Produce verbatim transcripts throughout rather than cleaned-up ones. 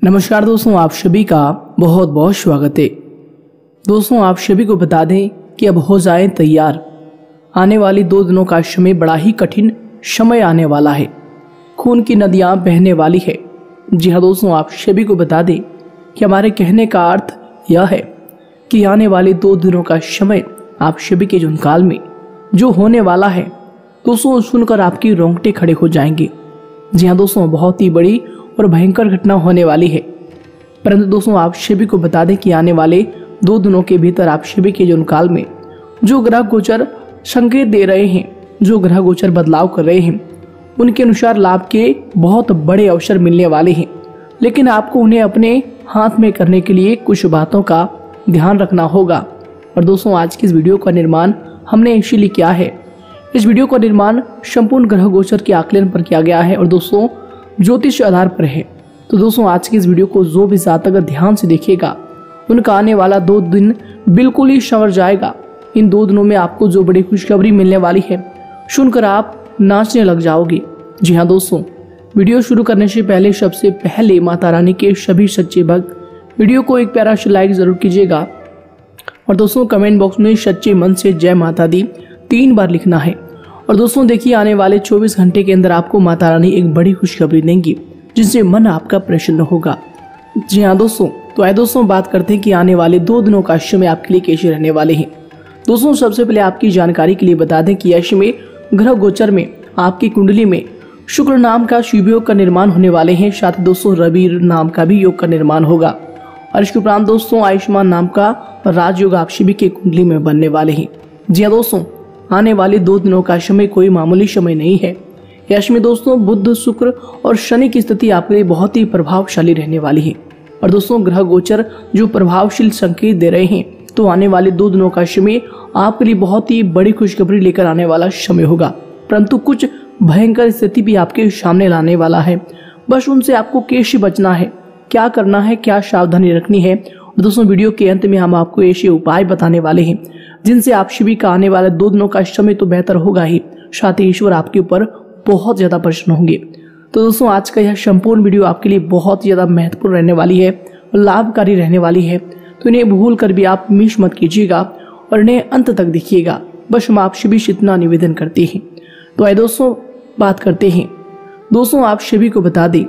नमस्कार दोस्तों, आप सभी का बहुत बहुत स्वागत है। दोस्तों, आप सभी को बता दें कि अब हो जाएं तैयार। आने वाली दो दिनों का समय बड़ा ही कठिन समय आने वाला है। खून की नदियां बहने वाली है। जी हाँ दोस्तों, आप सभी को बता दें कि हमारे कहने का अर्थ यह है कि आने वाले दो दिनों का समय आप सभी के जीवन काल में जो होने वाला है, दोस्तों सुनकर आपकी रोंगटे खड़े हो जाएंगे। जी हाँ दोस्तों, बहुत ही बड़ी और भयंकर घटना होने वाली है। परंतु दोस्तों, आप सभी को बता दें कि आने वाले दो दिनों के भीतर आप सभी के जीवन काल में जो ग्रह गोचर संकेत दे रहे हैं, जो ग्रह गोचर बदलाव कर रहे हैं, उनके अनुसार लाभ के बहुत बड़े अवसर मिलने वाले हैं। लेकिन आपको उन्हें अपने हाथ में करने के लिए कुछ बातों का ध्यान रखना होगा। और दोस्तों, आज की इस वीडियो का निर्माण हमने इसीलिए किया है। इस वीडियो का निर्माण संपूर्ण ग्रह गोचर के आकलन पर किया गया है और दोस्तों ज्योतिष आधार पर है। तो दोस्तों, आज की इस वीडियो को जो भी जातक ध्यान से देखेगा, उनका आने वाला दो दिन बिल्कुल ही संवर जाएगा। इन दो दिनों में आपको जो बड़ी खुशखबरी मिलने वाली है, सुनकर आप नाचने लग जाओगे। जी हाँ दोस्तों, वीडियो शुरू करने से पहले सबसे पहले माता रानी के सभी सच्चे भक्त वीडियो को एक प्यारा सा लाइक जरूर कीजिएगा। और दोस्तों, कमेंट बॉक्स में सच्चे मन से जय माता दी तीन बार लिखना है। और दोस्तों देखिए, आने वाले चौबीस घंटे के अंदर आपको माता रानी एक बड़ी खुशखबरी देंगी, जिससे मन आपका प्रसन्न होगा। जी हाँ दोस्तों, तो आइए दोस्तों बात करते हैं कि आने वाले दो दिनों का समय आपके लिए कैसे रहने वाले हैं। दोस्तों, सबसे पहले आपकी जानकारी के लिए बता दें कि यश में ग्रह गोचर में आपकी कुंडली में शुक्र नाम का शुभ योग का निर्माण होने वाले हैं। साथ ही दोस्तों रवि नाम का भी योग का निर्माण होगा। और इसके उपरांत दोस्तों आयुष्मान नाम का राजयोग आप सभी के कुंडली में बनने वाले हैं। जी हाँ दोस्तों, आने वाले दो दिनों का समय कोई मामूली समय नहीं है। यश में दोस्तों बुध, शुक्र और शनि की स्थिति आपके लिए बहुत ही प्रभावशाली रहने वाली है। और दोस्तों ग्रह गोचर जो प्रभावशील संकेत दे रहे हैं, तो आने वाले दो दिनों का समय आपके लिए बहुत ही बड़ी खुशखबरी लेकर आने वाला समय होगा। परंतु कुछ भयंकर स्थिति भी आपके सामने लाने वाला है। बस उनसे आपको कैसे बचना है, क्या करना है, क्या सावधानी रखनी है। और दोस्तों वीडियो के अंत में हम आपको ऐसे उपाय बताने वाले हैं जिनसे आप सभी का आने वाले दो दिनों का समय तो बेहतर होगा ही, साथ ही ईश्वर आपके ऊपर बहुत ज्यादा प्रसन्न होंगे। तो दोस्तों, आज का यह संपूर्ण वीडियो आपके लिए बहुत ज्यादा महत्वपूर्ण रहने वाली है और लाभकारी रहने वाली है। तो इन्हें भूल कर भी आप मिस मत कीजिएगा और इन्हें अंत तक देखिएगा। बस हम आप सभी से इतना निवेदन करते हैं। तो आइए दोस्तों बात करते हैं। दोस्तों, आप सभी को बता दें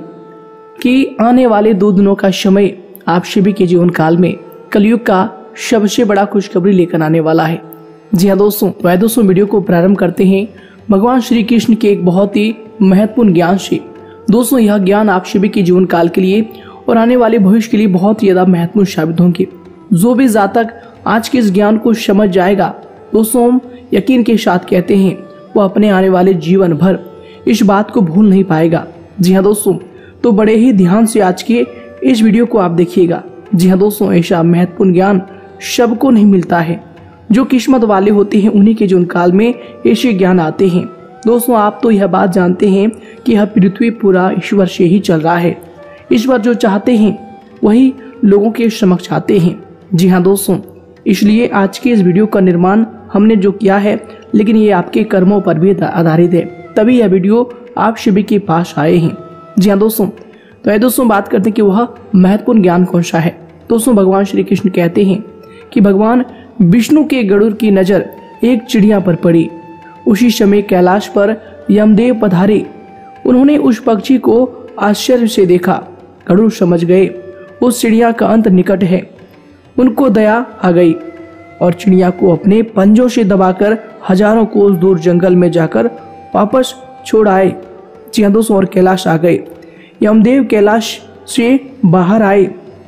कि आने वाले दो दिनों का समय आप सभी के जीवन काल में कलयुग का सबसे बड़ा खुशखबरी लेकर आने वाला है। जी हाँ दोस्तों, तो आइए दोस्तों वीडियो को प्रारंभ करते हैं भगवान श्री कृष्ण के एक बहुत ही महत्वपूर्ण ज्ञान से। दोस्तों, यह ज्ञान आप सभी के जीवन काल के लिए और आने वाले भविष्य के लिए बहुत ही ज्यादा महत्वपूर्ण साबित होंगे। जो भी जातक आज के इस ज्ञान को समझ जाएगा, दोस्तों हम यकीन के साथ कहते हैं, वो अपने आने वाले जीवन भर इस बात को भूल नहीं पाएगा। जी हाँ दोस्तों, तो बड़े ही ध्यान से आज के इस वीडियो को आप देखिएगा। जी हाँ दोस्तों, ऐसा महत्वपूर्ण ज्ञान सबको नहीं मिलता है। जो किस्मत वाले होते हैं उन्हीं के जीवन काल में ऐसे ज्ञान आते हैं। दोस्तों, आप तो यह बात जानते हैं कि यह पृथ्वी पूरा ईश्वर से ही चल रहा है। ईश्वर जो चाहते हैं वही लोगों के समक्ष आते हैं। जी हाँ दोस्तों, इसलिए आज के इस वीडियो का निर्माण हमने जो किया है, लेकिन ये आपके कर्मों पर भी आधारित है, तभी यह वीडियो आप सभी के पास आए हैं। जी हाँ दोस्तों, तो आइए दोस्तों बात करते हैं कि वह महत्वपूर्ण ज्ञान कौन सा है। दोस्तों, भगवान श्री कृष्ण कहते हैं कि भगवान विष्णु के गरुड़ की नजर एक चिड़िया पर पड़ी। उसी समय कैलाश पर यमदेव पधारे। उन्होंने उस पक्षी को आश्चर्य से देखा। गरुड़ समझ गए उस चिड़िया का अंत निकट है। उनको दया आ गई और चिड़िया को अपने पंजों से दबाकर हजारों कोस दूर जंगल में जाकर वापस छोड़ आए। जी हाँ दोस्तों, और कैलाश आ गए। यमदेव कैलाश से बाहर आए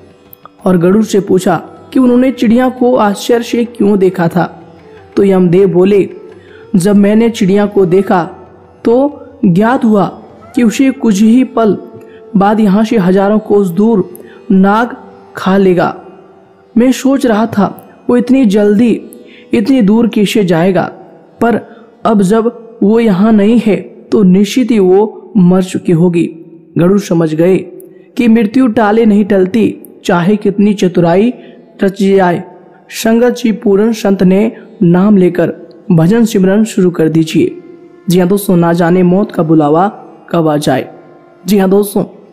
और गरुड़ से पूछा कि उन्होंने चिड़िया को आश्चर्य से क्यों देखा था। तो यमदेव बोले, जब मैंने चिड़िया को देखा तो ज्ञात हुआ कि उसे कुछ ही पल बाद यहाँ से हजारों कोस दूर नाग खा लेगा। मैं सोच रहा था वो इतनी जल्दी इतनी दूर कैसे जाएगा, पर अब जब वो यहाँ नहीं है तो निश्चित ही वो मर चुकी होगी। गरुड़ समझ गए कि मृत्यु टाले नहीं टलती, चाहे कितनी चतुराई रच जाए। संगत जी पूर्ण संत ने नाम लेकर भजन सिमरन शुरू कर दीजिए। जी हाँ दोस्तों, ना जाने मौत का बुलावा कब आ जाए। जी हाँ दोस्तों,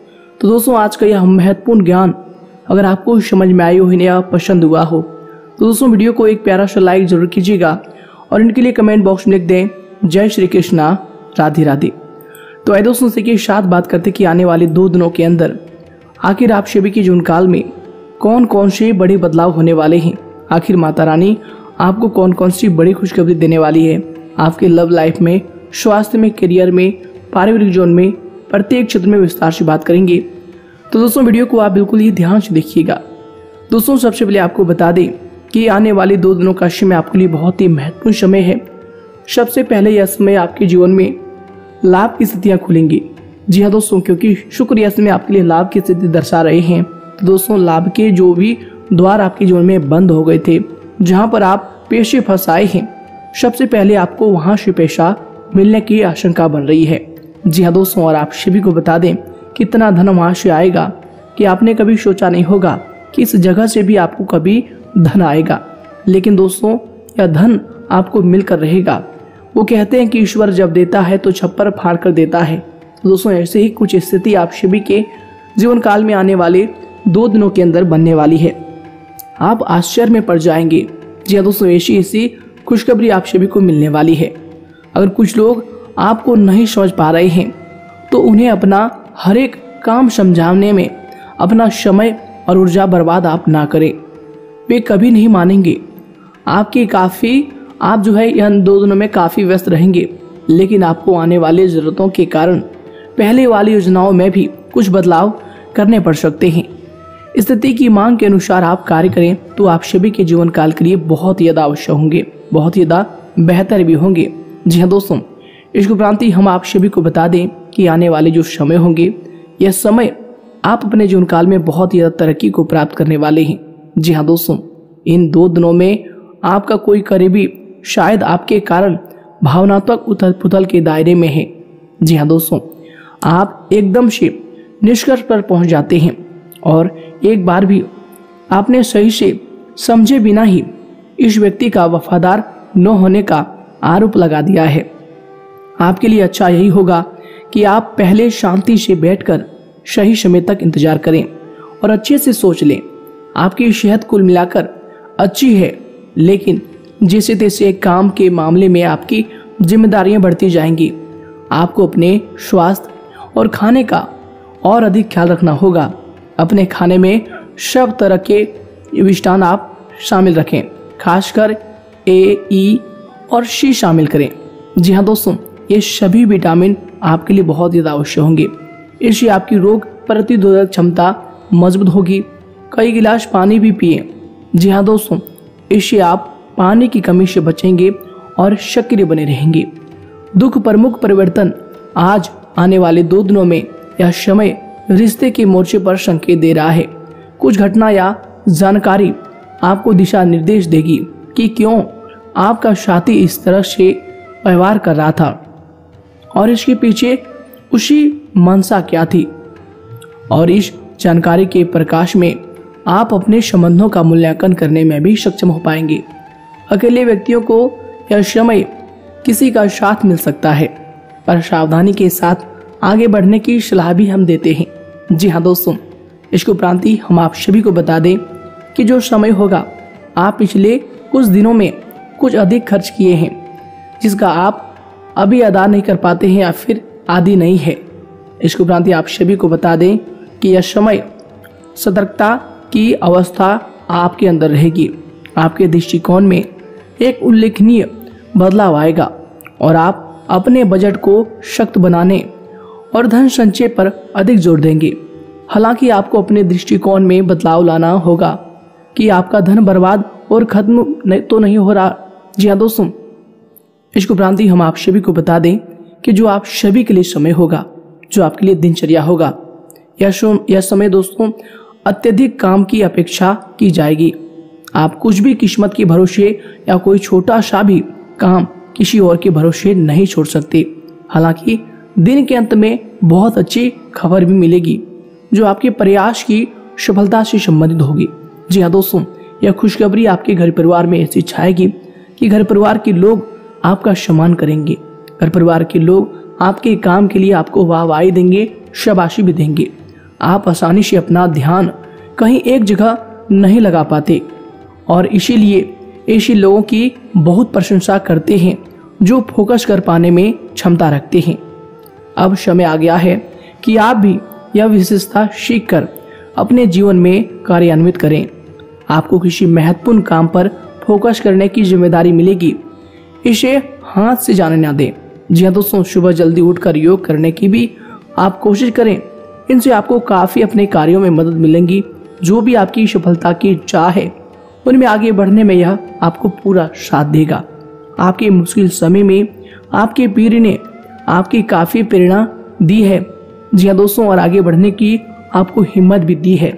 तो दोस्तों आज का यह महत्वपूर्ण ज्ञान अगर आपको समझ में आई हो या पसंद हुआ हो तो दोस्तों वीडियो को एक प्यारा सा लाइक जरूर कीजिएगा और इनके लिए कमेंट बॉक्स में लिख दें जय श्री कृष्णा राधे राधे। तो आइए दोस्तों से के साथ बात करते कि आने वाले दो दिनों के अंदर आखिर आप सभी के जीवन काल में कौन कौन से बड़े बदलाव होने वाले हैं। आखिर माता रानी आपको कौन कौन सी बड़ी खुशखबरी देने वाली है आपके लव लाइफ में, स्वास्थ्य में, करियर में, पारिवारिक जीवन में, प्रत्येक क्षेत्र में विस्तार से बात करेंगे। तो दोस्तों वीडियो को आप बिल्कुल ही ध्यान से देखिएगा। दोस्तों सबसे पहले आपको बता दें कि आने वाले दो दिनों का समय आपके लिए बहुत ही महत्वपूर्ण समय है। सबसे पहले यह समय आपके जीवन में लाभ की स्थितियां खुलेंगी। जी हाँ दोस्तों, क्योंकि शुक्र यह समय आपके लिए लाभ की स्थिति दर्शा रहे हैं। तो दोस्तों लाभ के जो भी द्वार आपके जीवन में बंद हो गए थे, जहां पर आप पेशे फंसाए हैं, सबसे पहले आपको वहां से पैसा मिलने की आशंका बन रही है। जी हाँ दोस्तों, और आप सभी को बता दें कितना धन वहां से आएगा कि आपने कभी सोचा नहीं होगा कि इस जगह से भी आपको कभी धन आएगा। लेकिन दोस्तों यह धन आपको मिलकर रहेगा। वो कहते हैं कि ईश्वर जब देता है तो छप्पर फाड़ कर देता है। तो दोस्तों ऐसे ही कुछ स्थिति आप सभी के जीवन काल में आने वाले दो दिनों के अंदर बनने वाली है। आप आश्चर्य में पड़ जाएंगे। जी हाँ दोस्तों, ऐसी ऐसी खुशखबरी आप सभी को मिलने वाली है। अगर कुछ लोग आपको नहीं समझ पा रहे हैं तो उन्हें अपना हर एक काम समझाने में अपना समय और ऊर्जा बर्बाद आप ना करें। वे कभी नहीं मानेंगे। आपकी काफ़ी आप जो है इन दो दिनों में काफ़ी व्यस्त रहेंगे, लेकिन आपको आने वाली ज़रूरतों के कारण पहले वाली योजनाओं में भी कुछ बदलाव करने पड़ सकते हैं। स्थिति की मांग के अनुसार आप कार्य करें तो आप सभी के जीवन काल के लिए बहुत ही ज़्यादा आवश्यक होंगे, बहुत ही ज़्यादा बेहतर भी होंगे। जी हाँ दोस्तों, इसके उपरांत हम आप सभी को बता दें कि आने वाले जो समय होंगे, यह समय आप अपने जीवन काल में बहुत ही ज़्यादा तरक्की को प्राप्त करने वाले हैं। जी हाँ दोस्तों, इन दो दिनों में आपका कोई करीबी शायद आपके कारण भावनात्मक उथल पुथल के दायरे में है। जी हाँ दोस्तों, आप एकदम से निष्कर्ष पर पहुंच जाते हैं और एक बार भी आपने सही से समझे बिना ही इस व्यक्ति का वफादार न होने का आरोप लगा दिया है। आपके लिए अच्छा यही होगा कि आप पहले शांति से बैठकर सही समय तक इंतजार करें और अच्छे से सोच लें। आपकी सेहत कुल मिलाकर अच्छी है, लेकिन जैसे तैसे काम के मामले में आपकी जिम्मेदारियां बढ़ती जाएंगी। आपको अपने स्वास्थ्य और खाने का और अधिक ख्याल रखना होगा। अपने खाने में सब तरह के विटामिन आप शामिल रखें, खासकर ए, ई और सी शामिल करें। जी हाँ दोस्तों, ये सभी विटामिन आपके लिए बहुत ज़्यादा आवश्यक होंगे। इससे आपकी रोग प्रतिरोधक क्षमता मजबूत होगी। कई गिलास पानी भी पिए। जी हाँ दोस्तों, इससे आप पानी की कमी से बचेंगे और सक्रिय बने रहेंगे। दुख प्रमुख परिवर्तन आज आने वाले दो दिनों में यह समय रिश्ते के मोर्चे पर संकेत दे रहा है। कुछ घटना या जानकारी आपको दिशा निर्देश देगी कि क्यों आपका साथी इस तरह से व्यवहार कर रहा था और इसके पीछे उसी मनसा क्या थी। और इस जानकारी के प्रकाश में आप अपने संबंधों का मूल्यांकन करने में भी सक्षम हो पाएंगे। अकेले व्यक्तियों को यह समय किसी का साथ मिल सकता है, पर सावधानी के साथ आगे बढ़ने की सलाह भी हम देते हैं। जी हाँ दोस्तों, इसके उपरांत हम आप सभी को बता दें कि जो समय होगा, आप पिछले कुछ दिनों में कुछ अधिक खर्च किए हैं जिसका आप अभी अदा नहीं कर पाते हैं या फिर आदि नहीं है। इसके उपरांत आप सभी को बता दें कि यह समय सतर्कता की अवस्था आपके अंदर रहेगी। आपके दृष्टिकोण में एक उल्लेखनीय बदलाव आएगा और आप अपने बजट को सख्त बनाने और धन संचय पर अधिक जोर देंगे। हालांकि आपको अपने दृष्टिकोण में बदलाव लाना होगा कि आपका धन बर्बाद और खत्म तो नहीं हो रहा। जी हाँ दोस्तों, इसके उपरांत हम आप सभी को बता दें कि जो आप सभी के लिए समय होगा, जो आपके लिए दिनचर्या होगा, यह यह समय दोस्तों अत्यधिक काम की अपेक्षा की जाएगी। आप कुछ भी किस्मत के भरोसे या कोई छोटा सा भी काम किसी और के भरोसे नहीं छोड़ सकते। हालांकि दिन के अंत में बहुत अच्छी खबर भी मिलेगी जो आपके प्रयास की सफलता से संबंधित होगी। जी हाँ दोस्तों, यह खुशखबरी आपके घर परिवार में ऐसी छाएगी कि घर परिवार के लोग आपका सम्मान करेंगे। घर परिवार के लोग आपके काम के लिए आपको वाहवाही देंगे, शाबाशी भी देंगे। आप आसानी से अपना ध्यान कहीं एक जगह नहीं लगा पाते और इसीलिए ऐसे लोगों की बहुत प्रशंसा करते हैं जो फोकस कर पाने में क्षमता रखते हैं। अब समय आ गया है कि आप भी यह विशेषता सीखकर अपने जीवन में कार्यान्वित करें। आपको किसी महत्वपूर्ण काम पर फोकस करने की जिम्मेदारी मिलेगी, इसे हाथ से जाने ना दें। जी हाँ दोस्तों, सुबह जल्दी उठकर योग करने की भी आप कोशिश करें। इनसे आपको काफ़ी अपने कार्यों में मदद मिलेगी। जो भी आपकी सफलता की चाह है उनमें आगे बढ़ने में यह आपको पूरा साथ देगा। आपके मुश्किल समय में आपके पीर ने आपकी काफ़ी प्रेरणा दी है। जी हाँ दोस्तों, और आगे बढ़ने की आपको हिम्मत भी दी है।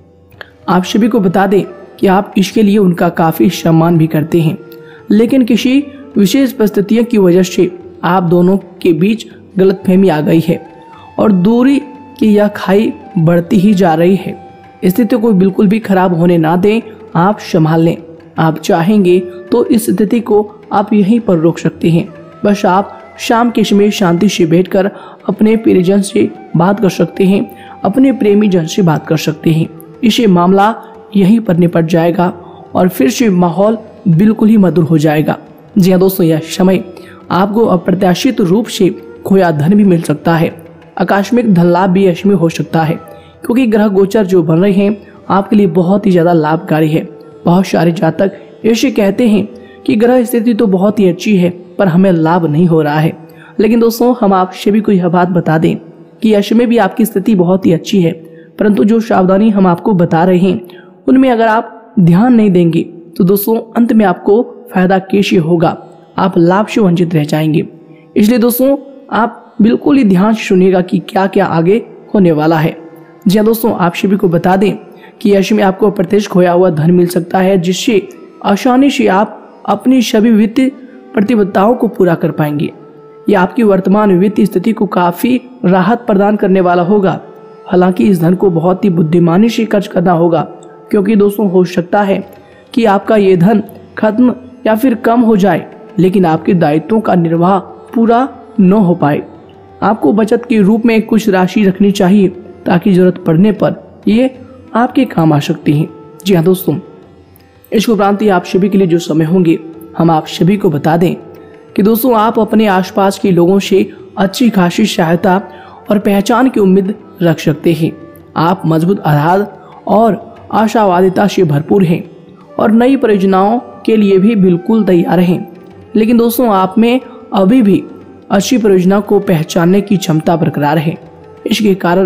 आप सभी को बता दें कि आप इसके लिए उनका काफ़ी सम्मान भी करते हैं, लेकिन किसी विशेष परिस्थितियों की वजह से आप दोनों के बीच गलतफहमी आ गई है और दूरी की यह खाई बढ़ती ही जा रही है। स्थिति को बिल्कुल भी खराब होने ना दें, आप संभाल लें। आप चाहेंगे तो इस स्थिति को आप यहीं पर रोक सकते हैं। बस आप शाम के समय शांति से बैठकर अपने प्रियजन से बात कर सकते हैं, अपने प्रेमी जन से बात कर सकते हैं। इसे मामला यहीं पर निपट जाएगा और फिर से माहौल बिल्कुल ही मधुर हो जाएगा। जी हाँ दोस्तों, यह समय आपको अप्रत्याशित रूप से खोया धन भी मिल सकता है। आकस्मिक धन लाभ भी इसमें हो सकता है, क्योंकि ग्रह गोचर जो बन रहे हैं आपके लिए बहुत ही ज्यादा लाभकारी है। बहुत सारे जातक ऐसे कहते हैं कि ग्रह स्थिति तो बहुत ही अच्छी है पर हमें लाभ नहीं हो रहा है। लेकिन दोस्तों, हम आप सभी को यह बात बता दें कि ऐसे में भी आपकी स्थिति बहुत ही अच्छी है, परंतु जो सावधानी हम आपको बता रहे हैं उनमें अगर आप ध्यान नहीं देंगे तो दोस्तों अंत में आपको फायदा कैसे होगा, आप लाभ से वंचित रह जाएंगे। इसलिए दोस्तों आप बिल्कुल ही ध्यान से सुनिएगा कि क्या क्या आगे होने वाला है। जी हाँ दोस्तों, आप सभी को बता दें कि ऐसे में आपको अप्रत्यक्ष खोया हुआ धन मिल सकता है, जिससे आसानी से आप अपनी सभी वित्तीय प्रतिबद्धताओं को पूरा कर पाएंगे। यह आपकी वर्तमान वित्तीय स्थिति को काफी राहत प्रदान करने वाला होगा। हालांकि इस धन को बहुत ही बुद्धिमानी से खर्च करना होगा, क्योंकि दोस्तों हो सकता है कि आपका ये धन खत्म या फिर कम हो जाए, लेकिन आपके दायित्वों का निर्वाह पूरा न हो पाए। आपको बचत के रूप में कुछ राशि रखनी चाहिए ताकि जरूरत पड़ने पर ये आपके काम आ सकती हैं। जी हाँ दोस्तों, इसके उपरांत आप सभी के लिए जो समय होंगे हम आप सभी को बता दें कि दोस्तों आप अपने आसपास के लोगों से अच्छी खासी सहायता और पहचान की उम्मीद रख सकते हैं। आप मजबूत आधार और आशावादिता से भरपूर हैं और नई परियोजनाओं के लिए भी बिल्कुल तैयार हैं। लेकिन दोस्तों आप में अभी भी अच्छी परियोजना को पहचानने की क्षमता बरकरार है। इसके कारण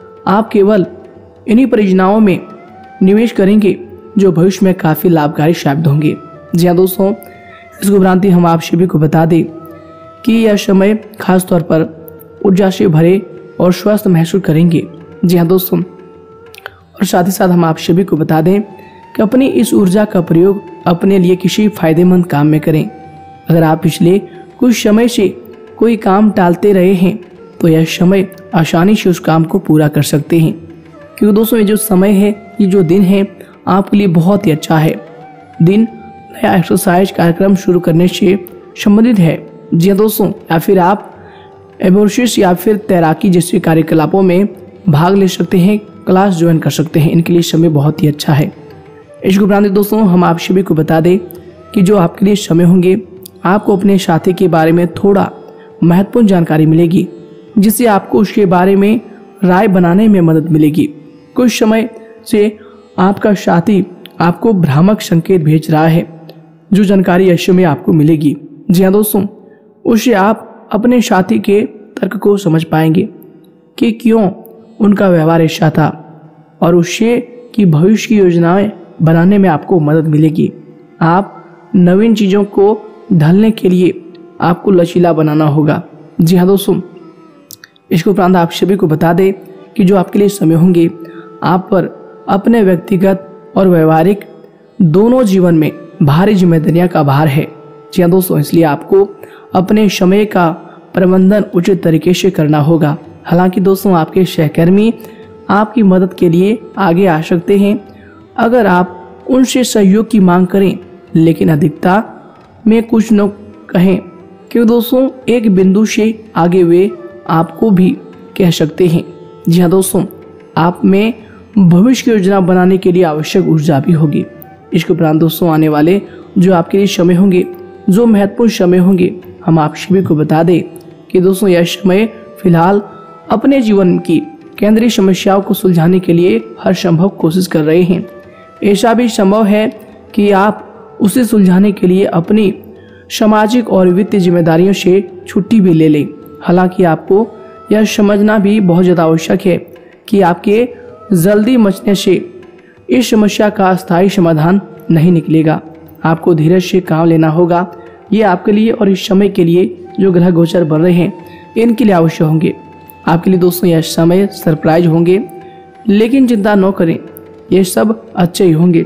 आप केवल इन्हीं परियोजनाओं में निवेश करेंगे जो भविष्य में काफी लाभकारी साबित होंगे। जी हाँ दोस्तों, इस उपरांत हम आप सभी को बता दें कि यह समय खास तौर पर ऊर्जा से भरे और स्वस्थ महसूस करेंगे। जी हाँ दोस्तों, और साथ ही साथ हम आप सभी को बता दें कि अपनी इस ऊर्जा का प्रयोग अपने लिए किसी फायदेमंद काम में करें। अगर आप पिछले कुछ समय से कोई काम टालते रहे हैं तो यह समय आसानी से उस काम को पूरा कर सकते हैं, क्योंकि दोस्तों ये जो समय है, ये जो दिन है आपके लिए बहुत ही अच्छा है। दिन नया एक्सरसाइज कार्यक्रम शुरू करने से संबंधित है। जी हाँ दोस्तों, या फिर आप एबोर्सिस या फिर तैराकी जैसे कार्यकलापों में भाग ले सकते हैं, क्लास ज्वाइन कर सकते हैं। इनके लिए समय बहुत ही अच्छा है। इसके उपरांत दोस्तों हम आप सभी को बता दें कि जो आपके लिए समय होंगे आपको अपने साथी के बारे में थोड़ा महत्वपूर्ण जानकारी मिलेगी, जिससे आपको उसके बारे में राय बनाने में मदद मिलेगी। कुछ समय से आपका साथी आपको भ्रामक संकेत भेज रहा है, जो जानकारी ऐसे में आपको मिलेगी। जी हाँ दोस्तों, उससे आप अपने साथी के तर्क को समझ पाएंगे कि क्यों उनका व्यवहार ऐसा था, और उससे कि भविष्य की योजनाएं बनाने में आपको मदद मिलेगी। आप नवीन चीज़ों को ढलने के लिए आपको लचीला बनाना होगा। जी हाँ दोस्तों, इसके उपरांत आप सभी को बता दें कि जो आपके लिए समय होंगे आप पर अपने व्यक्तिगत और व्यवहारिक दोनों जीवन में भारी जिम्मेदारियां का भार है। जी हाँ दोस्तों, इसलिए आपको अपने समय का प्रबंधन उचित तरीके से करना होगा। हालांकि दोस्तों आपके सहकर्मी आपकी मदद के लिए आगे आ सकते हैं अगर आप उनसे सहयोग की मांग करें, लेकिन अधिकता में कुछ न कहें, क्योंकि दोस्तों एक बिंदु से आगे वे आपको भी कह सकते हैं। जी हाँ दोस्तों, आप में भविष्य की योजना बनाने के लिए आवश्यक ऊर्जा भी होगी। इसके उपरांत दोस्तों आने वाले जो आपके लिए समय होंगे, जो महत्वपूर्ण समय होंगे, हम आप सभी को बता दें कि दोस्तों यह समय फिलहाल अपने जीवन की केंद्रीय समस्याओं को सुलझाने के लिए हर संभव कोशिश कर रहे हैं। ऐसा भी संभव है कि आप उसे सुलझाने के लिए अपनी सामाजिक और वित्तीय जिम्मेदारियों से छुट्टी भी ले लें। हालांकि आपको यह समझना भी बहुत ज़्यादा आवश्यक है कि आपके जल्दी मचने से इस समस्या का स्थायी समाधान नहीं निकलेगा। आपको धीरज से काम लेना होगा। ये आपके लिए और इस समय के लिए जो ग्रह गोचर बन रहे हैं इनके लिए आवश्यक होंगे। आपके लिए दोस्तों यह समय सरप्राइज होंगे, लेकिन चिंता न करें, ये सब अच्छे ही होंगे।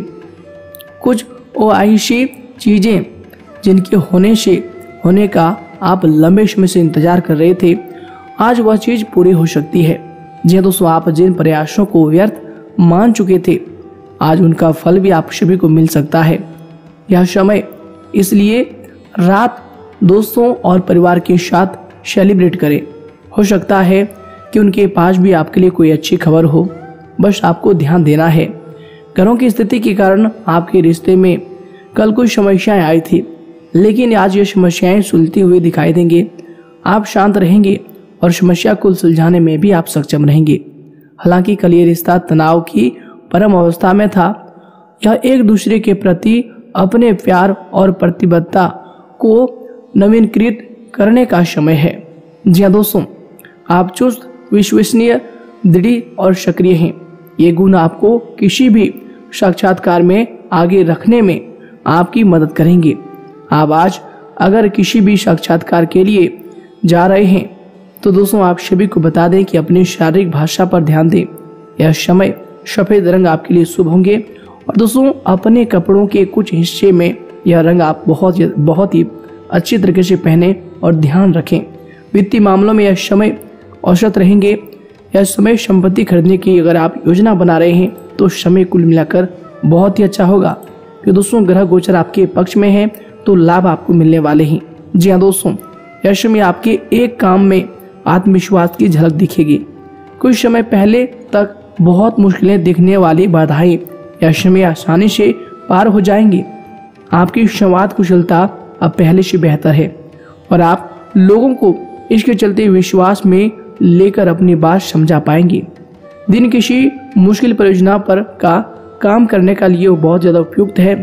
कुछ ऐसी चीज़ें जिनके होने से होने का आप लंबे समय से इंतजार कर रहे थे, आज वह चीज़ पूरी हो सकती है। जी दोस्तों, आप जिन प्रयासों को व्यर्थ मान चुके थे, आज उनका फल भी आप सभी को मिल सकता है। यह समय इसलिए रात दोस्तों और परिवार के साथ सेलिब्रेट करें। हो सकता है कि उनके पास भी आपके लिए कोई अच्छी खबर हो, बस आपको ध्यान देना है। घरों की स्थिति के कारण आपके रिश्ते में कल कुछ समस्याएं आई थी, लेकिन आज ये समस्याएं सुलझती हुई दिखाई देंगे। आप शांत रहेंगे और समस्या को सुलझाने में भी आप सक्षम रहेंगे। हालांकि कल ये रिश्ता तनाव की परम अवस्था में था। यह एक दूसरे के प्रति अपने प्यार और प्रतिबद्धता को नवीनीकृत करने का समय है। जी हाँ दोस्तों, आप चुस्त, विश्वसनीय, दृढ़ और सक्रिय हैं। ये गुण आपको किसी भी साक्षात्कार में आगे रखने में आपकी मदद करेंगे। आप आज अगर किसी भी साक्षात्कार के लिए जा रहे हैं तो दोस्तों आप सभी को बता दें कि अपनी शारीरिक भाषा पर ध्यान दें। यह समय सफेद रंग आपके लिए शुभ होंगे। और दोस्तों अपने कपड़ों के कुछ हिस्से में यह रंग आप बहुत बहुत ही अच्छी तरीके से पहने और ध्यान रखें। वित्तीय मामलों में यह समय औसत रहेंगे। यह समय संपत्ति खरीदने की अगर आप योजना बना रहे हैं तो समय कुल मिलाकर बहुत ही अच्छा होगा। कि दोस्तों ग्रह गोचर आपके पक्ष में है तो लाभ आपको मिलने वाले हैं। जी हाँ दोस्तों, यह समय आपके एक काम में आत्मविश्वास की झलक दिखेगी। कुछ समय पहले तक बहुत मुश्किलें दिखने वाली बाधाएं यह समय आसानी से पार हो जाएंगी। आपकी संवाद कुशलता अब पहले से बेहतर है और आप लोगों को इसके चलते विश्वास में लेकर अपनी बात समझा पाएंगे। दिन किसी मुश्किल परियोजना पर का काम करने का लिए बहुत ज़्यादा उपयुक्त है।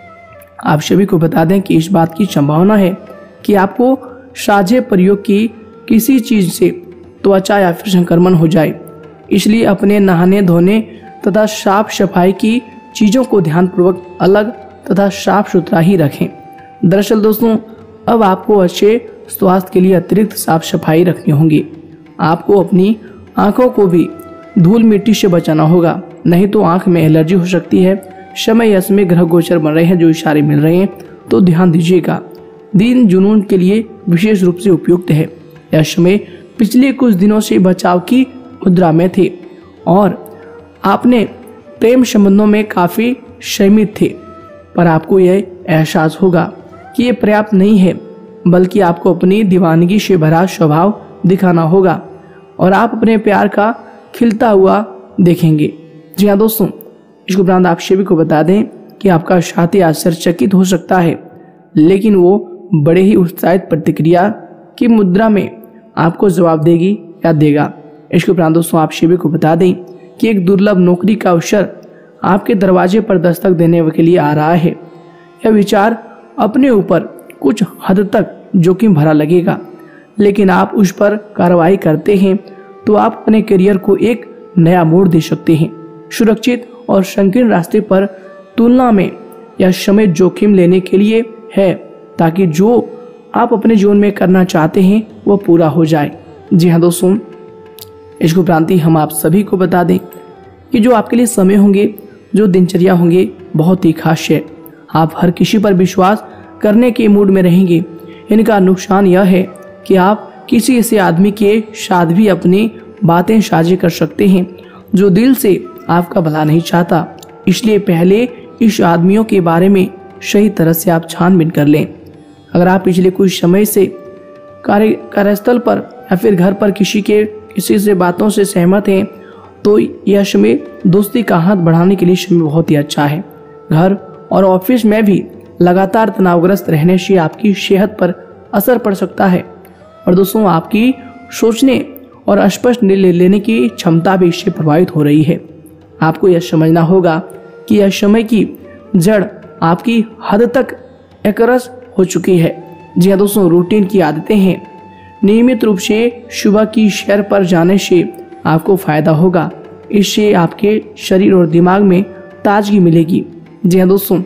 आप सभी को बता दें कि इस बात की संभावना है कि आपको साझे प्रयोग की किसी चीज़ से त्वचा या फिर संक्रमण हो जाए, इसलिए अपने नहाने धोने तथा साफ सफाई की चीज़ों को ध्यानपूर्वक अलग तथा साफ सुथरा ही रखें। दरअसल दोस्तों अब आपको अच्छे स्वास्थ्य के लिए अतिरिक्त साफ सफाई रखनी होगी। आपको अपनी आंखों को भी धूल मिट्टी से बचाना होगा, नहीं तो आंख में एलर्जी हो सकती है। समय यश में ग्रह गोचर बन रहे हैं जो इशारे मिल रहे हैं, तो ध्यान दीजिएगा। दिन जुनून के लिए विशेष रूप से उपयुक्त है। यह समय पिछले कुछ दिनों से बचाव की मुद्रा में थे और आपने प्रेम संबंधों में काफी संयमित थे, पर आपको यह एहसास होगा कि ये पर्याप्त नहीं है, बल्कि आपको अपनी दीवानगी से भरा स्वभाव दिखाना होगा और आप अपने प्यार का खिलता हुआ देखेंगे। जी हाँ दोस्तों, इसके उपरांत आप सभी को बता दें कि आपका साथी आश्चर्यचकित हो सकता है, लेकिन वो बड़े ही उत्साहित प्रतिक्रिया की मुद्रा में आपको जवाब देगी या देगा। इसके उपरांत दोस्तों आप सभी को बता दें कि एक दुर्लभ नौकरी का अवसर आपके दरवाजे पर दस्तक देने के लिए आ रहा है। यह विचार अपने ऊपर कुछ हद तक जोखिम भरा लगेगा, लेकिन आप उस पर कार्रवाई करते हैं तो आप अपने करियर को एक नया मोड़ दे सकते हैं। सुरक्षित और संकीर्ण रास्ते पर तुलना में यह समय जोखिम लेने के लिए है, ताकि जो आप अपने जीवन में करना चाहते हैं वह पूरा हो जाए। जी हाँ दोस्तों, इसको उपरांत हम आप सभी को बता दें कि जो आपके लिए समय होंगे, जो दिनचर्या होंगे, बहुत ही खास है। आप हर किसी पर विश्वास करने के मूड में रहेंगे। इनका नुकसान यह है कि आप किसी ऐसे आदमी के साथ भी अपनी बातें साझा कर सकते हैं जो दिल से आपका भला नहीं चाहता। इसलिए पहले इस आदमियों के बारे में सही तरह से आप छानबीन कर लें। अगर आप पिछले कुछ समय से कार्य कार्यस्थल पर या फिर घर पर किसी के किसी से बातों से सहमत हैं तो यह समय दोस्ती का हाथ बढ़ाने के लिए समय बहुत ही अच्छा है। घर और ऑफिस में भी लगातार तनावग्रस्त रहने से आपकी सेहत पर असर पड़ सकता है और दोस्तों आपकी सोचने और स्पष्ट निर्णय लेने की क्षमता भी इससे प्रभावित हो रही है। आपको यह समझना होगा कि यह समय की जड़ आपकी हद तक एकरस हो चुकी है। जी हाँ दोस्तों, रूटीन की आदतें हैं। नियमित रूप से सुबह की सैर पर जाने से आपको फायदा होगा। इससे आपके शरीर और दिमाग में ताजगी मिलेगी। जी हाँ दोस्तों,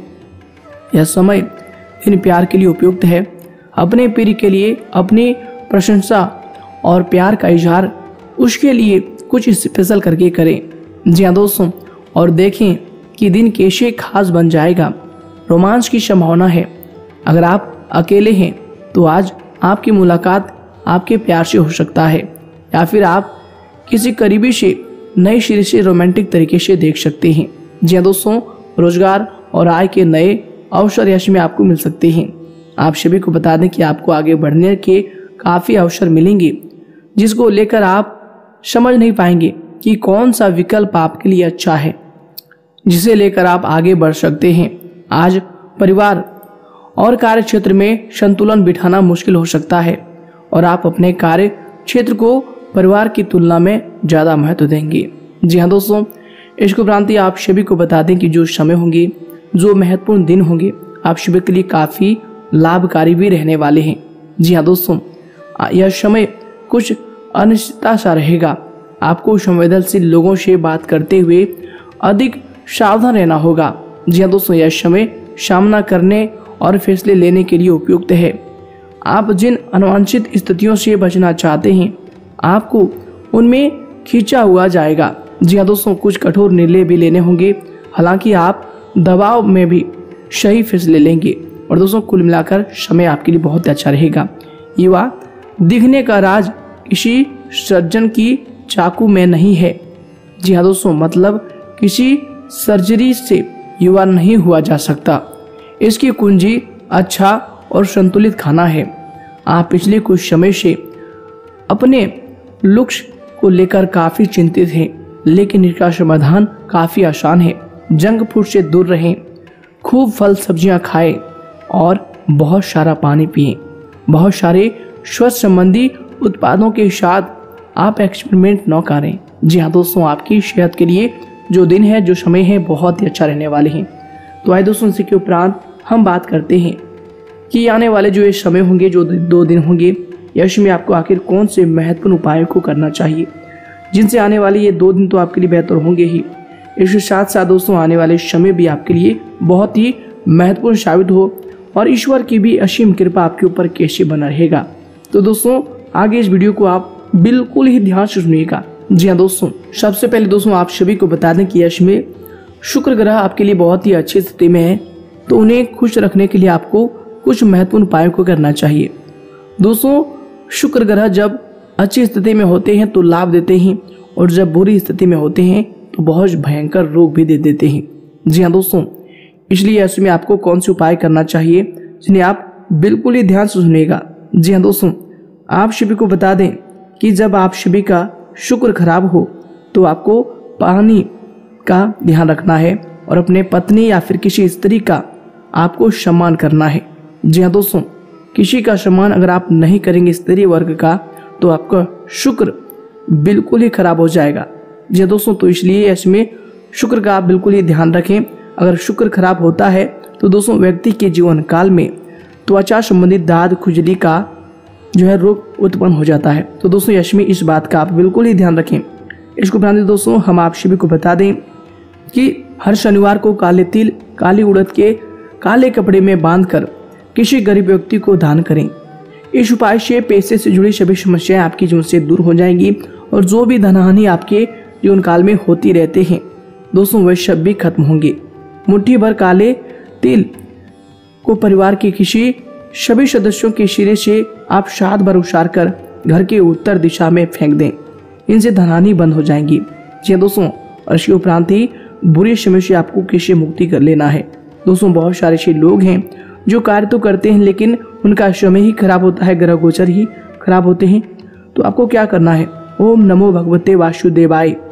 यह समय इन प्यार के लिए उपयुक्त है। अपने प्रिय के लिए अपनी प्रशंसा और प्यार का इजहार उसके लिए कुछ स्पेशल करके करें। जी हाँ दोस्तों, और देखें कि दिन कैसे खास बन जाएगा। रोमांस की संभावना है। अगर आप अकेले हैं तो आज आपकी मुलाकात आपके प्यार से हो सकता है या फिर आप किसी करीबी से नए सिरे से रोमांटिक तरीके से देख सकते हैं। जी हाँ दोस्तों, रोजगार और आय के नए अवसर यश में आपको मिल सकते हैं। आप सभी को बता दें कि आपको आगे बढ़ने के काफ़ी अवसर मिलेंगे, जिसको लेकर आप समझ नहीं पाएंगे कि कौन सा विकल्प आपके लिए अच्छा है, जिसे लेकर आप आगे बढ़ सकते हैं। आज परिवार और कार्य क्षेत्र में संतुलन बिठाना मुश्किल हो सकता है और आप अपने कार्य क्षेत्र को परिवार की तुलना में ज़्यादा महत्व देंगे। जी हाँ दोस्तों, इसके उपरांत आप सभी को बता दें कि जो समय होंगे, जो महत्वपूर्ण दिन होंगे, आप सभी के लिए काफ़ी लाभकारी भी रहने वाले हैं। जी हाँ दोस्तों, यह समय कुछ अनिश्चितता सा रहेगा। आपको संवेदनशील लोगों से बात करते हुए अधिक सावधान रहना होगा। जी हाँ दोस्तों, यह समय सामना करने और फैसले लेने के लिए उपयुक्त है। आप जिन अनवांछित स्थितियों से बचना चाहते हैं, आपको उनमें खींचा हुआ जाएगा। जी हाँ दोस्तों, कुछ कठोर निर्णय भी लेने होंगे, हालांकि आप दबाव में भी सही फैसले लेंगे। और दोस्तों, कुल मिलाकर समय आपके लिए बहुत अच्छा रहेगा। युवा दिखने का राज किसी सर्जन की चाकू में नहीं है। जी हाँ दोस्तों, मतलब किसी सर्जरी से युवा नहीं हुआ जा सकता। इसकी कुंजी अच्छा और संतुलित खाना है। आप पिछले कुछ समय से अपने लुक्स को लेकर काफ़ी चिंतित हैं, लेकिन इसका समाधान काफ़ी आसान है। जंक फूड से दूर रहें, खूब फल सब्जियां खाएं और बहुत सारा पानी पिएं। बहुत सारे स्वास्थ्य संबंधी उत्पादों के साथ आप एक्सपेरिमेंट न करें। जी हाँ दोस्तों, आपकी सेहत के लिए जो दिन है, जो समय है, बहुत ही अच्छा रहने वाले हैं। तो आइए दोस्तों, इसी के उपरांत हम बात करते हैं कि आने वाले जो ये समय होंगे, जो दो दिन होंगे, यश में आपको आखिर कौन से महत्वपूर्ण उपायों को करना चाहिए, जिनसे आने वाले ये दो दिन तो आपके लिए बेहतर होंगे ही। इसके साथ साथ दोस्तों आने वाले समय भी आपके लिए बहुत ही महत्वपूर्ण साबित हो और ईश्वर की भी असीम कृपा आपके ऊपर कैसे बना रहेगा। तो दोस्तों आगे इस वीडियो को आप बिल्कुल ही ध्यान से सुनिएगा। जी हाँ दोस्तों, सबसे पहले दोस्तों आप सभी को बता दें कि यश में शुक्र ग्रह आपके लिए बहुत ही अच्छी स्थिति में है, तो उन्हें खुश रखने के लिए आपको कुछ महत्वपूर्ण उपायों को करना चाहिए। दोस्तों शुक्र ग्रह जब अच्छी स्थिति में होते हैं तो लाभ देते हैं, और जब बुरी स्थिति में होते हैं तो बहुत भयंकर रोग भी दे देते हैं। जी हाँ दोस्तों, इसलिए ऐसे में आपको कौन से उपाय करना चाहिए, जिन्हें आप बिल्कुल ही ध्यान से सुनिएगा। जी हाँ दोस्तों, आप सभी को बता दें कि जब आप सभी का शुक्र खराब हो तो आपको पानी का ध्यान रखना है और अपने पत्नी या फिर किसी स्त्री का आपको सम्मान करना है। जी हाँ दोस्तों, किसी का सम्मान अगर आप नहीं करेंगे स्त्री वर्ग का, तो आपका शुक्र बिल्कुल ही खराब हो जाएगा। जी हाँ दोस्तों, तो इसलिए इसमें शुक्र का आप बिल्कुल ही ध्यान रखें। अगर शुक्र खराब होता है तो दोस्तों व्यक्ति के जीवन काल में त्वचा संबंधित दाद खुजली का जो है रोग उत्पन्न हो जाता है। तो दोस्तों यश में इस बात का आप बिल्कुल ही ध्यान रखें। इसको उपरांत दोस्तों हम आप सभी को बता दें कि हर शनिवार को काले तिल काली उड़द के काले कपड़े में बांधकर किसी गरीब व्यक्ति को दान करें। इस उपाय से पैसे से जुड़ी सभी समस्याएं आपकी जीवन से दूर हो जाएंगी और जो भी धनहानि आपके जीवन काल में होती रहते हैं दोस्तों वह सब भी खत्म होंगे। मुट्ठी भर काले तिल को परिवार के किसी सभी सदस्यों के सिरे से आप सात बार उछाल कर घर के उत्तर दिशा में फेंक दें। इनसे धनहानि बंद हो जाएंगी। जी दोस्तों, और इसके उपरांत ही बुरे समय से आपको कैसे मुक्ति कर लेना है। दोस्तों बहुत सारे ऐसे लोग हैं जो कार्य तो करते हैं लेकिन उनका समय ही खराब होता है, ग्रह गोचर ही खराब होते हैं। तो आपको क्या करना है, ओम नमो भगवते वासुदेवाय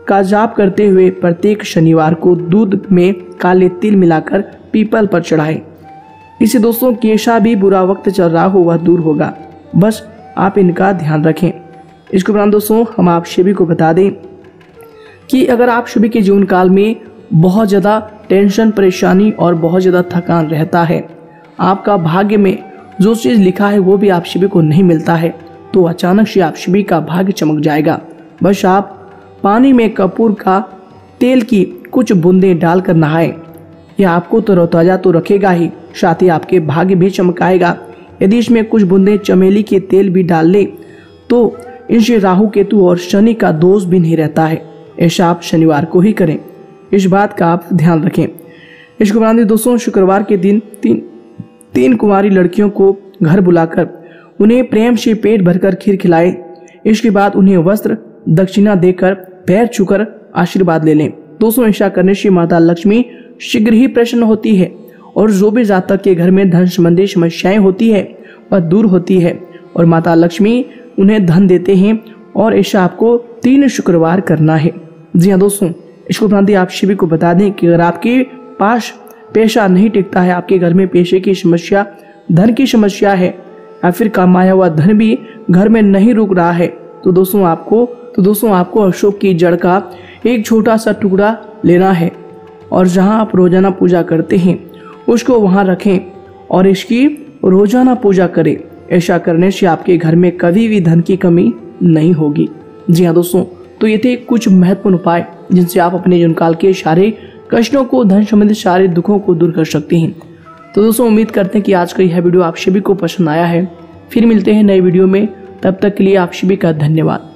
का जाप करते हुए प्रत्येक शनिवार को दूध में काले तिल मिलाकर पीपल पर चढ़ाएं। इससे दोस्तों कैसा भी बुरा वक्त चल रहा हो वह दूर होगा, बस आप इनका ध्यान रखें। इसके उपरांत दोस्तों हम आप सभी को बता दें कि अगर आप सभी के जीवन काल में बहुत ज़्यादा टेंशन, परेशानी और बहुत ज़्यादा थकान रहता है, आपका भाग्य में जो चीज़ लिखा है वो भी आप सभी को नहीं मिलता है, तो अचानक से आप सभी का भाग्य चमक जाएगा। बस आप पानी में कपूर का तेल की कुछ बूंदें डालकर नहाएं। यह आपको तरोताजा तो रखेगा ही, साथ ही आपके भाग्य भी चमकाएगा। यदि इसमें कुछ बूंदें चमेली के तेल भी डाल लें तो इनसे राहु, केतु और शनि का दोष भी नहीं रहता है। ऐसा आप शनिवार को ही करें, इस बात का आप ध्यान रखें। इसके बाद दोस्तों शुक्रवार के दिन तीन तीन कुंवारी लड़कियों को घर बुलाकर उन्हें प्रेम से पेट भरकर खीर खिलाएं। इसके बाद उन्हें वस्त्र दक्षिणा देकर पैर छूकर आशीर्वाद ले लें। दोस्तों ऐसा करने से माता लक्ष्मी शीघ्र ही प्रसन्न होती है और जो भी जातक के घर में धन संबंधी समस्याएं होती है वह दूर होती है और माता लक्ष्मी उन्हें धन देते हैं। और ऐसा आपको तीन शुक्रवार करना है। जी हाँ दोस्तों, इसको उपरांत आप सभी को बता दें कि अगर आपके पास पैसा नहीं टिकता है, आपके घर में पैसे की समस्या, धन की समस्या है या फिर कमाया हुआ धन भी घर में नहीं रुक रहा है, तो दोस्तों आपको तो दोस्तों आपको अशोक की जड़ का एक छोटा सा टुकड़ा लेना है और जहां आप रोजाना पूजा करते हैं उसको वहां रखें और इसकी रोजाना पूजा करें। ऐसा करने से आपके घर में कभी भी धन की कमी नहीं होगी। जी हाँ दोस्तों, तो ये थे कुछ महत्वपूर्ण उपाय जिनसे आप अपने जीवन काल के सारे कष्टों को, धन संबंधित सारे दुखों को दूर कर सकते हैं। तो दोस्तों उम्मीद करते हैं कि आज का यह वीडियो आप सभी को पसंद आया है। फिर मिलते हैं नए वीडियो में, तब तक के लिए आप सभी का धन्यवाद।